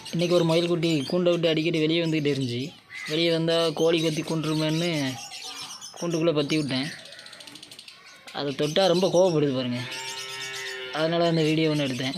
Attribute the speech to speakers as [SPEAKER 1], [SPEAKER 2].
[SPEAKER 1] இன்றைக்கி ஒரு மயில்குட்டி கூண்டை விட்டு அடிக்கடி வெளியே வந்துக்கிட்டே இருந்துச்சு. வெளியே வந்தால் கோழி கத்தி கொண்டுருமேன்னு கூண்டுக்குள்ளே பற்றி விட்டேன். அதை தொட்டால் ரொம்ப கோவப்படுது பாருங்கள். அதனால் அந்த வீடியோ ஒன்று எடுத்தேன்.